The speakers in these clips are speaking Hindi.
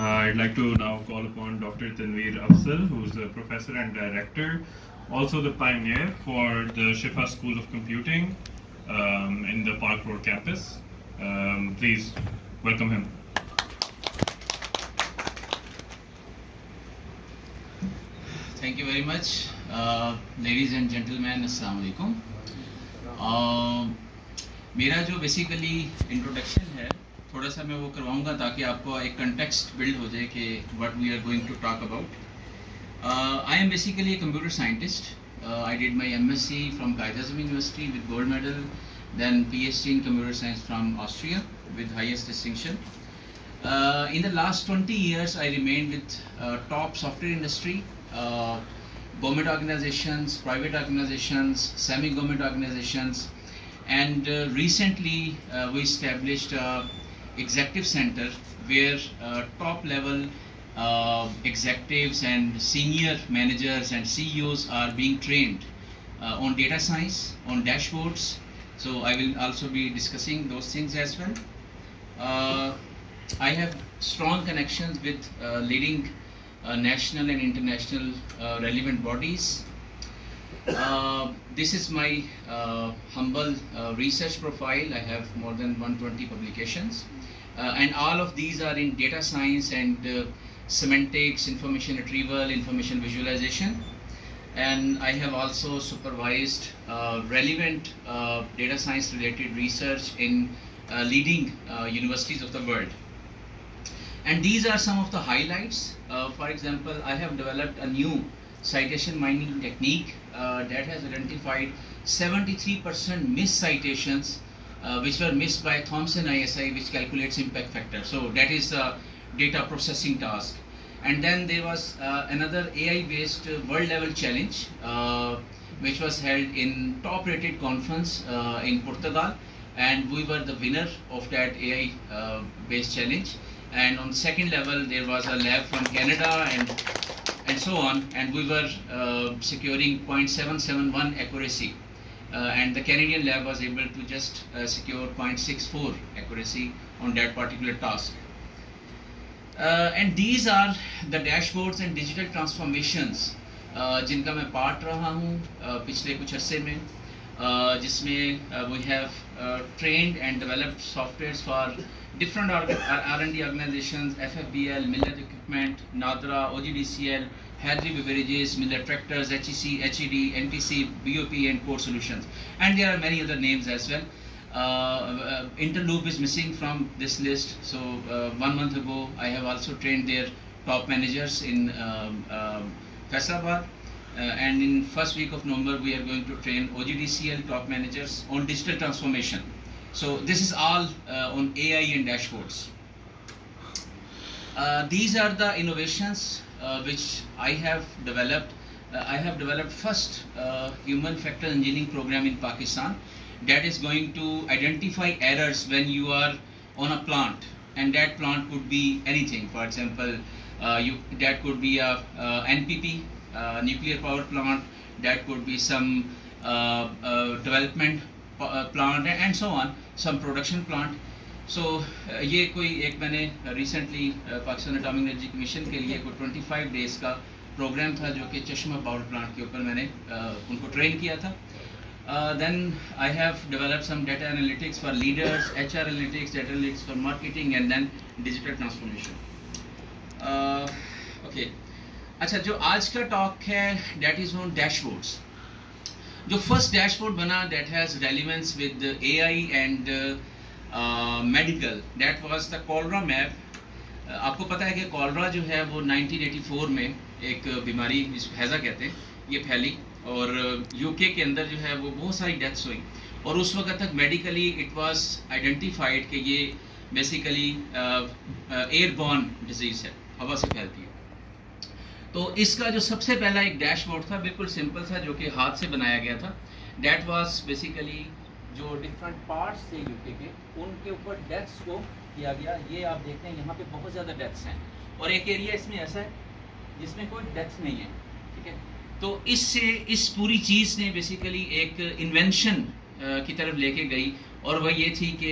I'd like to now call upon Dr. Tanveer Afzal, who's a professor and director, also the pioneer for the Shifa School of Computing in the Park Road campus. Please welcome him. Thank you very much. Ladies and gentlemen, Assalamu alaikum. मेरा जो बेसिकली इंट्रोडक्शन है थोड़ा सा मैं वो करवाऊंगा ताकि आपको एक कंटेक्स्ट बिल्ड हो जाए कि what we are going to talk about. I am basically a computer scientist. I did my MSc from Qaid-e-Azam University with gold medal, then PhD in computer science from Austria with highest distinction. In the last 20 years, I remained with top software industry, government organizations, private organizations, semi-government organizations, and recently we established executive center where top level executives and senior managers and CEOs are being trained on data science, on dashboards. So I will also be discussing those things as well. I have strong connections with leading national and international relevant bodies. This is my humble research profile. I have more than 120 publications, and all of these are in data science and semantics, information retrieval, information visualization. And I have also supervised relevant data science related research in leading universities of the world. And these are some of the highlights. For example, I have developed a new citation mining technique that has identified 73% missed citations which were missed by Thomson ISI, which calculates impact factor. So that is a data processing task. And then there was another AI based world level challenge which was held in top rated conference in Portugal, and we were the winner of that AI based challenge. And on second level there was a lab from Canada and so on, and we were securing 0.771 accuracy, and the Canadian lab was able to just secure 0.64 accuracy on that particular task. And these are the dashboards and digital transformations जिनका मैं पार्ट रहा हूँ पिछले कुछ अरसे में, जिसमें we have trained and developed softwares for different R&D organizations, FFBL, Millet Equipment, Nadra, OGDCL, Hadley Beverages, Millet Tractors, HEC, HED, NTC, BOP, and Core Solutions. And there are many other names as well. Interloop is missing from this list. So 1 month ago, I have also trained their top managers in Faisalabad. And in first week of November, we are going to train OGDCL top managers on digital transformation. So this is all on AI and dashboards. These are the innovations which I have developed. I have developed first human factor engineering program in Pakistan that is going to identify errors when you are on a plant, and that plant could be anything. For example, that could be a NPP, nuclear power plant, that could be some development plant and so on, some production plant. So ये कोई एक मैंने recently Pakistan atomic energy commission के लिए कोई 25 days का प्रोग्राम था जो कि चश्मा पावर प्लांट के ऊपर मैंने उनको ट्रेन किया था. Then I have developed some data analytics for leaders, HR analytics, data analytics for marketing, and then digital transformation. Okay. अच्छा, जो आज का टॉक है that is on dashboards. जो फर्स्ट डैशबोर्ड बना that has relevance with AI and medical, that was the cholera map. आपको पता है कि कॉलरा जो है वो 1984 में एक बीमारी जिसको हैजा कहते हैं ये फैली, और यूके के अंदर जो है वो बहुत सारी डेथ्स हुई, और उस वक्त तक मेडिकली इट वाज आइडेंटिफाइड कि ये बेसिकली एयरबॉर्न डिजीज है, हवा से फैलती है. तो इसका जो सबसे पहला एक डैशबोर्ड था बिल्कुल सिंपल था जो कि हाथ से बनाया गया था. दैट वाज बेसिकली जो डिफरेंट पार्ट्स थे यूके के उनके ऊपर डेथ्स को किया गया. ये आप देखते हैं यहाँ पे बहुत ज़्यादा डेथ्स हैं, और एक एरिया इसमें ऐसा है जिसमें कोई डेथ्स नहीं है. ठीक है, तो इससे इस पूरी चीज़ ने बेसिकली एक इन्वेंशन की तरफ लेके गई, और वह ये थी कि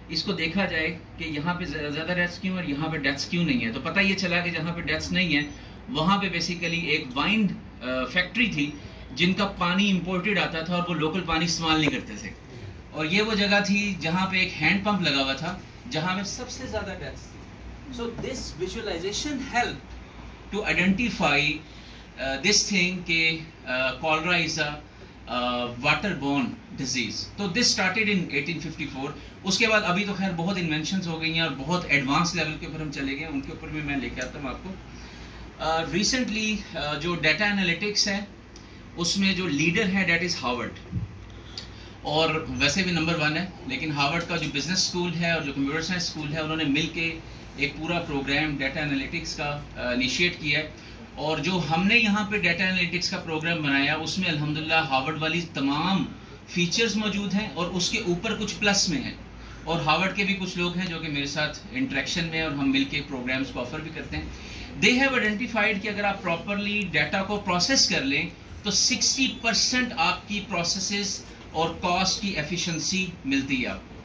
इसको देखा जाए कि यहाँ पे ज़्यादा डेथ्स क्यों और यहाँ पे डेथ्स क्यों नहीं है, तो पता ये चला कि जहाँ पे डेथ्स नहीं है वहाँ पे बेसिकली एक वाइन फैक्ट्री थी जिनका पानी इंपोर्टेड आता था और वो लोकल पानी इस्तेमाल नहीं करते थे, और ये वो जगह थी जहाँ पे एक हैंड पंप लगा हुआ था जहाँ में सबसे ज़्यादा डेथ्स थी। So this visualization help to identify this thing के cholera is a water borne disease. तो दिस स्टार्टेड इन 1854। उसके बाद अभी तो खैर बहुत इन्वेंशंस हो गई हैं और बहुत एडवांस लेवल के ऊपर हम चले गए, उनके ऊपर भी मैं लेके आता हूँ आपको। रिसेंटली जो डाटा एनालिटिक्स है उसमें जो लीडर है डेट इज़ हार्वर्ड, और वैसे भी नंबर 1 है, लेकिन हार्वर्ड का जो बिजनेस स्कूल है और जो कंप्यूटर साइंस स्कूल है उन्होंने मिल के एक पूरा प्रोग्राम डाटा एनालिटिक्स का इनिशिएट किया है, और जो हमने यहाँ पे डाटा एनालिटिक्स का प्रोग्राम बनाया उसमें अल्हम्दुलिल्लाह हार्वर्ड वाली तमाम फीचर्स मौजूद हैं और उसके ऊपर कुछ प्लस में है, और हार्वर्ड के भी कुछ लोग हैं जो कि मेरे साथ इंटरेक्शन में और हम मिलके प्रोग्राम्स को ऑफर भी करते हैं। दे हैव आइडेंटिफाइड कि अगर आप प्रॉपरली डाटा को प्रोसेस कर लें तो 60% आपकी प्रोसेसेस और कॉस्ट की एफिशिएंसी मिलती है आपको।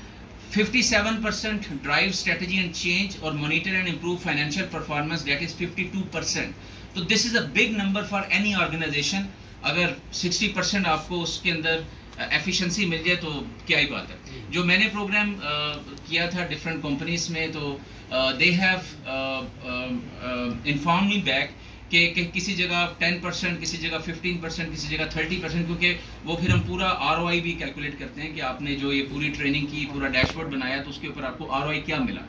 57% ड्राइव स्ट्रेटजी एंड चेंज और monitor and improve financial performance, that is 52%। तो this is a big number for any organization. अगर 60% आपको उसके अंदर एफिशिएंसी मिल जाए तो क्या ही बात है। जो मैंने प्रोग्राम किया था डिफरेंट कंपनीज में, तो they have inform me back कि किसी जगह 10%, किसी जगह 15%, किसी जगह 30%, क्योंकि वो फिर हम पूरा ROI भी कैलकुलेट करते हैं कि आपने जो ये पूरी ट्रेनिंग की, पूरा डैशबोर्ड बनाया, तो उसके ऊपर आपको ROI क्या मिला।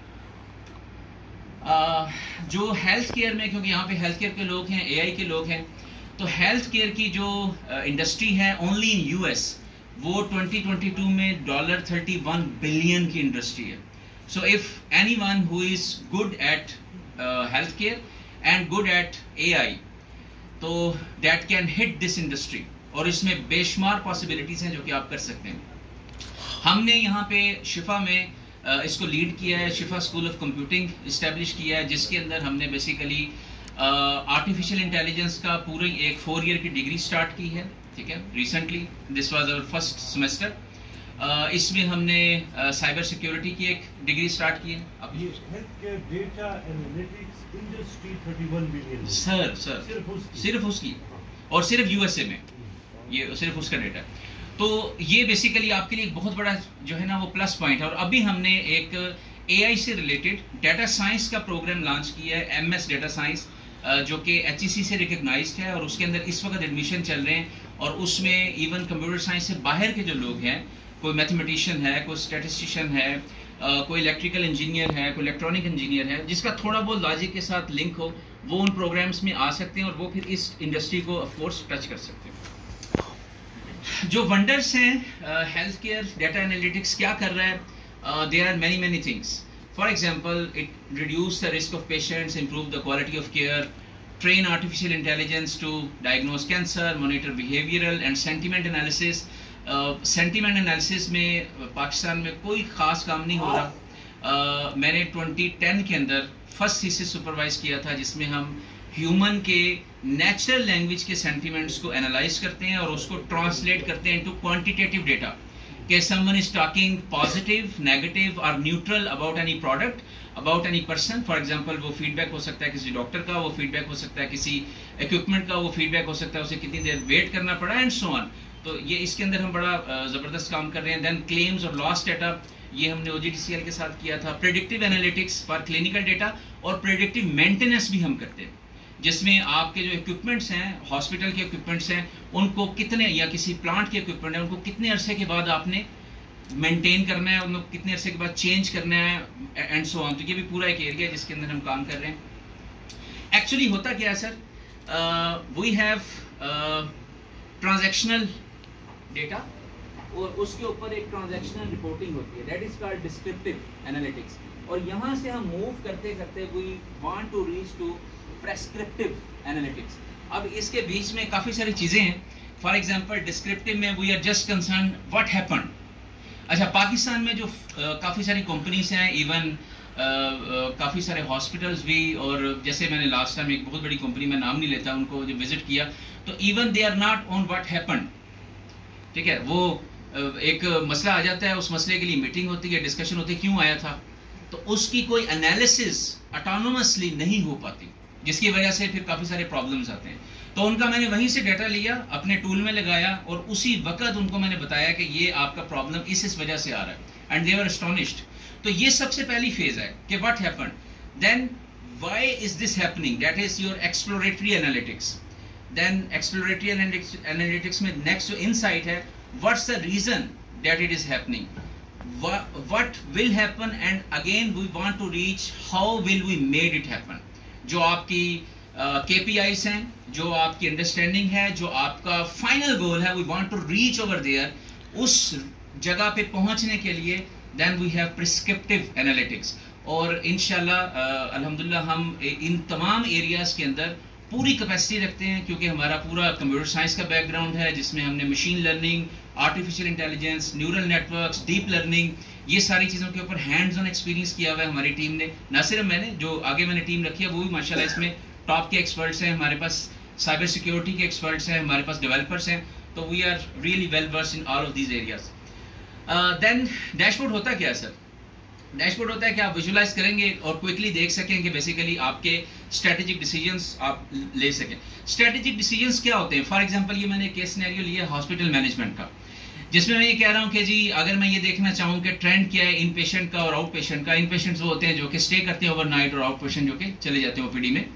जो हेल्थ केयर में, क्योंकि यहाँ पे हेल्थ केयर के लोग हैं, AI के लोग हैं, तो हेल्थ केयर की जो इंडस्ट्री है ओनली इन US, वो 2022 में $31 बिलियन की इंडस्ट्री है। So if anyone who is good at health care and good at AI, तो that can hit this industry, और इसमें बेशुमार पॉसिबिलिटीज हैं जो कि आप कर सकते हैं। हमने यहाँ पे शिफा में इसको लीड किया है, शिफा स्कूल ऑफ कंप्यूटिंग इस्टेब्लिश किया है, जिसके अंदर हमने बेसिकली आर्टिफिशियल इंटेलिजेंस का पूरी एक 4 ईयर की डिग्री स्टार्ट की है। ठीक है, recently this was our first semester. इसमें हमने साइबर सिक्योरिटी की एक डिग्री स्टार्ट की है। अब data analytics industry 31 billion sir सिर्फ उसकी और सिर्फ USA में, ये सिर्फ उसका डेटा है। तो ये बेसिकली आपके लिए एक बहुत बड़ा जो है ना वो प्लस पॉइंट है। और अभी हमने एक AI से रिलेटेड डाटा साइंस का प्रोग्राम लॉन्च किया है, MS डाटा साइंस, जो कि HEC से रिकग्नाइज्ड है, और उसके अंदर इस वक्त एडमिशन चल रहे हैं, और उसमें इवन कंप्यूटर साइंस से बाहर के जो लोग हैं, कोई मैथमेटिशियन है, कोई स्टैटिस्टिशियन है, कोई इलेक्ट्रिकल इंजीनियर है, कोई इलेक्ट्रॉनिक इंजीनियर है, जिसका थोड़ा बहुत लॉजिक के साथ लिंक हो, वो उन प्रोग्राम्स में आ सकते हैं और वो फिर इस इंडस्ट्री को ऑफ कोर्स टच कर सकते हैं। जो वंडर्स हैं हेल्थ केयर डाटा एनालिटिक्स क्या कर रहा है, there are many things. For example, it reduce the risk of patients, improve the quality of care, train artificial intelligence to diagnose cancer, monitor behavioral and sentiment analysis। Sentiment analysis में पाकिस्तान में कोई ख़ास काम नहीं हो रहा। मैंने 2010 के अंदर फर्स्ट थीसिस सुपरवाइज किया था, जिसमें हम ह्यूमन के नेचुरल लैंग्वेज के सेंटिमेंट्स को एनालाइज करते हैं और उसको ट्रांसलेट करते हैं इनटू क्वांटिटेटिव डेटा, कि someone is talking positive, negative और neutral about any product, about any person. For example, वो फीडबैक हो सकता है किसी डॉक्टर का, वो फीडबैक हो सकता है किसी इक्विपमेंट का, वो फीडबैक हो सकता है उसे कितनी देर वेट करना पड़ा, एंड सो ऑन। तो ये इसके अंदर हम बड़ा ज़बरदस्त काम कर रहे हैं। देन क्लेम्स और लॉस डेटा, ये हमने OGTCL के साथ किया था। Predictive analytics for clinical data, और प्रेडिक्टिव मेंटेनेंस भी हम करते हैं, जिसमें आपके जो इक्विपमेंट्स हैं, हॉस्पिटल के इक्विपमेंट्स हैं, उनको कितने, या किसी प्लांट के इक्विपमेंट है, उनको कितने अरसे के बाद आपने मेंटेन करना है, उनको कितने अरसे के बाद चेंज करना है, एंड सो ऑन। तो ये भी पूरा एक एरिया है जिसके अंदर हम काम कर रहे हैं। एक्चुअली होता क्या है sir, we have transactional data, और उसके ऊपर एक ट्रांजैक्शनल रिपोर्टिंग होती है, that is called descriptive analytics. और यहाँ से हम मूव करते करते we want to reach to prescriptive analytics. अब इसके बीच में काफ़ी सारी चीज़ें हैं। फॉर एग्जांपल, डिस्क्रिप्टिव में we are just concern what happened. अच्छा, पाकिस्तान में जो काफ़ी सारी कंपनीज हैं, इवन काफ़ी सारे हॉस्पिटल्स भी, और जैसे मैंने लास्ट टाइम एक बहुत बड़ी कंपनी में नाम नहीं लेता, उनको जब विजिट किया, तो even they are not on what happened. ठीक है, वो एक मसला आ जाता है, उस मसले के लिए मीटिंग होती है, डिस्कशन होती है, क्यों आया था, तो उसकी कोई एनालिसिस ऑटोनोमसली नहीं हो पाती, जिसकी वजह से फिर काफ़ी सारे प्रॉब्लम्स आते हैं। तो उनका मैंने वहीं से डाटा लिया, अपने टूल में लगाया और उसी वक्त उनको मैंने बताया कि ये आपका प्रॉब्लम इस वजह से आ रहा है, एंड दे वर एस्टोनिश्ड। तो ये सबसे पहली फेज है कि what happened, then why is this happening, that is your exploratory analytics. Then exploratory analytics में नेक्स्ट जो इनसाइट है, what's the reason that it is happening, what will happen, and again we want to reach how will we made it happen। जो आपकी KPIs हैं, जो आपकी अंडरस्टैंडिंग है, जो आपका फाइनल गोल है, we want to reach over there, उस जगह पे पहुंचने के लिए then we have prescriptive analytics। और इंशाल्लाह अल्हम्दुलिल्लाह हम इन तमाम एरियाज के अंदर पूरी कैपेसिटी रखते हैं, क्योंकि हमारा पूरा कंप्यूटर साइंस का बैकग्राउंड है, जिसमें हमने machine learning, artificial intelligence, neural networks, deep learning, ये सारी चीज़ों के ऊपर हैंड्स ऑन एक्सपीरियंस किया हुआ है हमारी टीम ने। ना सिर्फ मैंने, जो आगे मैंने टीम रखी है वो भी माशाल्लाह इसमें टॉप के एक्सपर्ट्स हैं, हमारे पास साइबर सिक्योरिटी के एक्सपर्ट्स हैं, हमारे पास डेवलपर्स हैं, तो we are really well versed in all of these areas. Then dashboard होता क्या है सर? डैशबोर्ड होता है कि आप विजुलाइज करेंगे और क्विकली देख सकें कि बेसिकली आपके स्ट्रेटेजिक डिसीजंस आप ले सकें। स्ट्रेटेजिक डिसीजंस क्या होते हैं? फॉर एग्जांपल ये मैंने केस सिनेरियो लिया हॉस्पिटल मैनेजमेंट का, जिसमें मैं ये कह रहा हूँ कि जी अगर मैं ये देखना चाहूँ कि ट्रेंड क्या है इन पेशेंट का और आउट पेशेंट का। इन पेशेंट्स वो होते हैं जो कि स्टे करते हैं ओवरनाइट, और आउट पेशेंट जो कि चले जाते हैं ओपीडी में।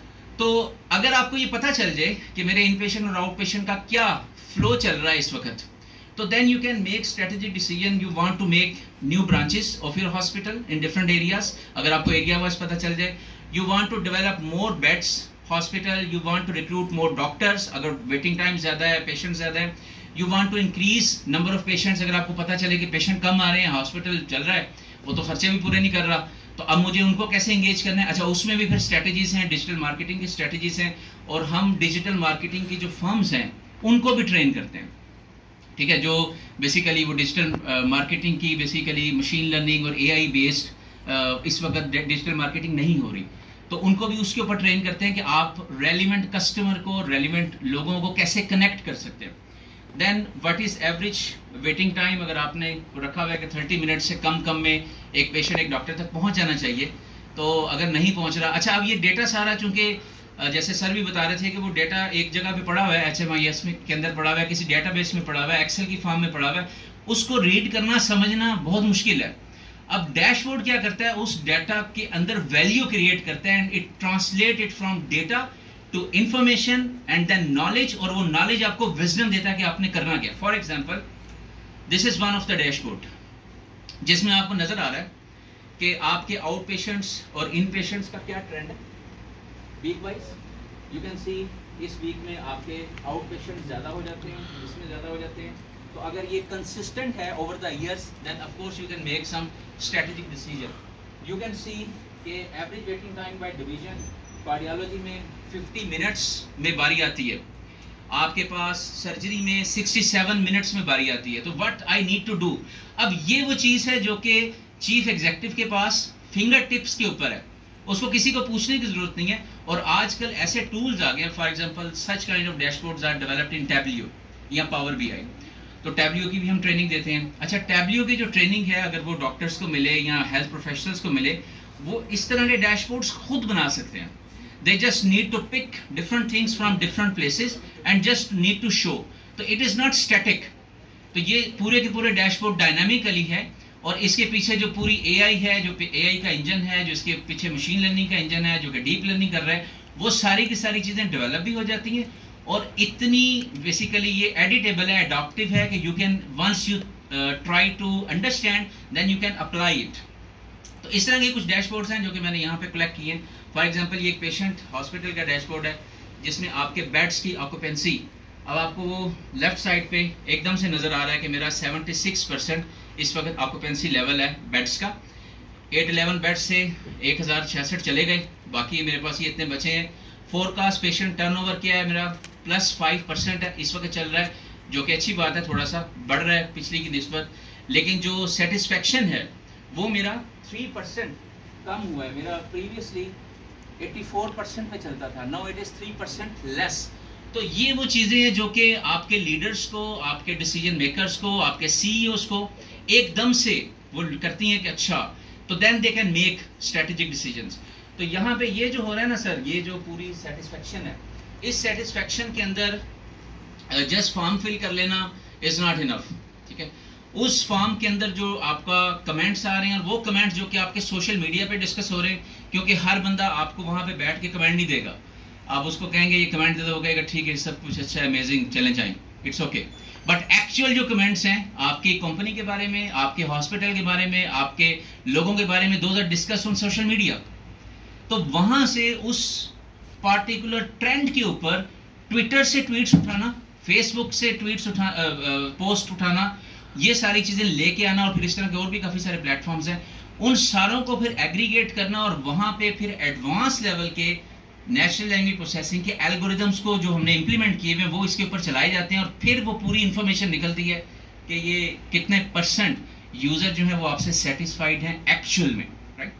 तो अगर आपको ये पता चल जाए कि मेरे इन पेशेंट और आउट पेशेंट का क्या फ्लो चल रहा है इस वक्त, तो then you can make strategic decision. You want to make new branches of your hospital in different areas. अगर आपको एरिया वाइज पता चल जाए, you want to develop more beds hospital, you want to recruit more doctors अगर वेटिंग टाइम ज्यादा है, पेशेंट ज्यादा है, you want to increase number of patients. अगर आपको पता चले कि पेशेंट कम आ रहे हैं, हॉस्पिटल चल रहा है, वो तो खर्चे भी पूरे नहीं कर रहा, तो अब मुझे उनको कैसे एंगेज करना है? अच्छा, उसमें भी फिर स्ट्रेटेजीज हैं, डिजिटल मार्केटिंग की स्ट्रेटेजीज हैं, और हम डिजिटल मार्केटिंग की जो फर्म्स हैं उनको भी ट्रेन करते हैं, ठीक है, जो बेसिकली वो डिजिटल मार्केटिंग की बेसिकली मशीन लर्निंग और AI बेस्ड इस वक्त डिजिटल मार्केटिंग नहीं हो रही, तो उनको भी उसके ऊपर ट्रेन करते हैं कि आप रेलिवेंट कस्टमर को, रेलिवेंट लोगों को कैसे कनेक्ट कर सकते हैं। Then what is average waiting time? अगर आपने रखा हुआ है कि 30 मिनट से कम में एक पेशेंट एक डॉक्टर तक पहुंच जाना चाहिए, तो अगर नहीं पहुंच रहा, अच्छा अब ये डेटा सारा, चूंकि जैसे सर भी बता रहे थे कि वो डेटा एक जगह पे पड़ा हुआ है, HMIS में के अंदर पड़ा हुआ है, किसी डेटाबेस में पड़ा हुआ है, एक्सेल की फॉर्म में पड़ा हुआ है, उसको रीड करना समझना बहुत मुश्किल है। अब डैशबोर्ड क्या करता है? उस डेटा के अंदर वैल्यू क्रिएट करता है, and it translate it from data to information and then knowledge, और वो नॉलेज आपको विजडम देता है कि आपने करना क्या। For example, this is one of the dashboard जिसमें आपको नजर आ रहा है कि आपके आउट पेशेंट्स और इन पेशेंट्स का क्या ट्रेंड है week wise. You can see इस वीक में आपके आउट पेशेंट ज़्यादा हो जाते हैं, इसमें ज़्यादा हो जाते हैं। तो अगर ये कंसिस्टेंट है over the years, then of course you can make some strategic decision. You can see कि average waiting time by division cardiology में 50 मिनट्स में बारी आती है, आपके पास सर्जरी में 67 मिनट्स में बारी आती है। तो what I need to do, अब ये वो चीज़ है जो कि चीफ एग्जीक्यूटिव के पास फिंगर टिप्स के ऊपर है, उसको किसी को पूछने की जरूरत नहीं है। और आजकल ऐसे टूल्स आ गए, for example such kind of dashboards are developed in Tableau या पावर BI, तो टैब्लियो की भी हम ट्रेनिंग देते हैं। अच्छा, टैब्लियो की जो ट्रेनिंग है, अगर वो डॉक्टर्स को मिले या हेल्थ प्रोफेशनल्स को मिले, वो इस तरह के डैशबोर्ड्स खुद बना सकते हैं। They just need to pick different things from different places and just need to show, तो इट इज नॉट स्टैटिक। तो ये पूरे के पूरे डैशबोर्ड डायनामिकली है, और इसके पीछे जो पूरी AI है, जो AI का इंजन है, जो इसके पीछे मशीन लर्निंग का इंजन है, जो कि डीप लर्निंग कर रहा है, वो सारी की सारी चीजें डेवलप भी हो जाती हैं, और इतनी बेसिकली ये एडिटेबल है, अडॉप्टिव है कि you can once you try to understand then you can apply it. तो इस तरह के कुछ डैशबोर्ड्स हैं जो कि मैंने यहाँ पे कलेक्ट किए हैं। फॉर एग्जाम्पल, ये एक पेशेंट हॉस्पिटल का डैशबोर्ड है जिसमें आपके बेड्स की ऑक्यूपेंसी, अब आपको वो लेफ्ट साइड पे एकदम से नजर आ रहा है कि मेरा 76% इस वक्त ऑक्यूपेंसी लेवल है बेड्स का। 811 बेड्स से 1066 चले गए, बाकी मेरे पास ये इतने बचे हैं। फोरकास्ट पेशेंट टर्नओवर क्या है मेरा? +5% है इस वक्त चल रहा है, जो कि अच्छी बात है, थोड़ा सा बढ़ रहा है पिछली की निस्बत। लेकिन जो सेटिस्फेक्शन है वो मेरा 3% कम हुआ है। मेरा प्रीवियसली 84% पे चलता था, नाउ इट इज 3% लेस। तो ये वो चीजें हैं जो कि आपके लीडर्स को, आपके डिसीजन मेकर्स को, आपके सीईओज को एकदम से वो करती हैं कि अच्छा, तो then they can make strategic decisions. तो यहाँ पे ये जो हो रहा है ना सर, ये जो पूरी सेटिस्फेक्शन है, इस सेटिस्फेक्शन के अंदर जस्ट फॉर्म फिल कर लेना इज नॉट इनफ, ठीक है। उस फॉर्म के अंदर जो आपका कमेंट्स आ रहे हैं, वो कमेंट्स जो कि आपके सोशल मीडिया पे डिस्कस हो रहे हैं, क्योंकि हर बंदा आपको वहां पे बैठ के कमेंट नहीं देगा। आप उसको कहेंगे ये कमेंट दे दो, वो कहेगा ठीक है सब कुछ अच्छा है, अमेजिंग, चलें जाएं, इट्स ओके। बट एक्चुअल जो कमेंट्स हैं आपकी कंपनी के बारे में, आपके हॉस्पिटल के बारे में, आपके लोगों के बारे में, those are discuss on social media. तो वहां से उस पार्टिकुलर ट्रेंड के ऊपर ट्विटर से ट्वीट्स उठाना, फेसबुक से ट्वीट्स पोस्ट उठाना, ये सारी चीजें लेके आना, और फिर इस तरह के और भी काफी सारे प्लेटफॉर्म्स हैं, उन सारों को फिर एग्रीगेट करना, और वहां पे फिर एडवांस लेवल के नेचुरल लैंग्वेज प्रोसेसिंग के एल्गोरिदम्स को जो हमने इंप्लीमेंट किए हुए वो इसके ऊपर चलाए जाते हैं, और फिर वो पूरी इंफॉर्मेशन निकलती है कि ये कितने % यूजर जो है वो आपसे सेटिस्फाइड हैं एक्चुअल में, राइट।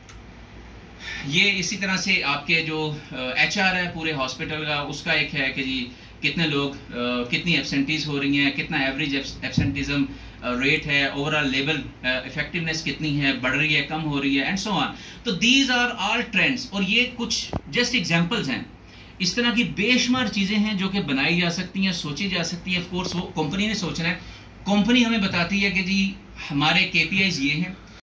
ये इसी तरह से आपके जो HR है पूरे हॉस्पिटल का, उसका एक है कि जी कितने लोग, कितनी एब्सेंटीज हो रही हैं, कितना एवरेज एब्सेंटिज्म रेट है, ओवरऑल लेवल इफेक्टिवनेस कितनी है, बढ़ रही है, कम हो रही है, एंड सो ऑन। तो दीज आर ऑल ट्रेंड्स, और ये कुछ जस्ट एग्जांपल्स हैं। इस तरह की बेशुमार चीजें हैं जो कि बनाई जा सकती हैं, सोची जा सकती है। ऑफ कोर्स वो कंपनी ने सोचना है, कंपनी हमें बताती है कि जी हमारे KPIs ये हैं,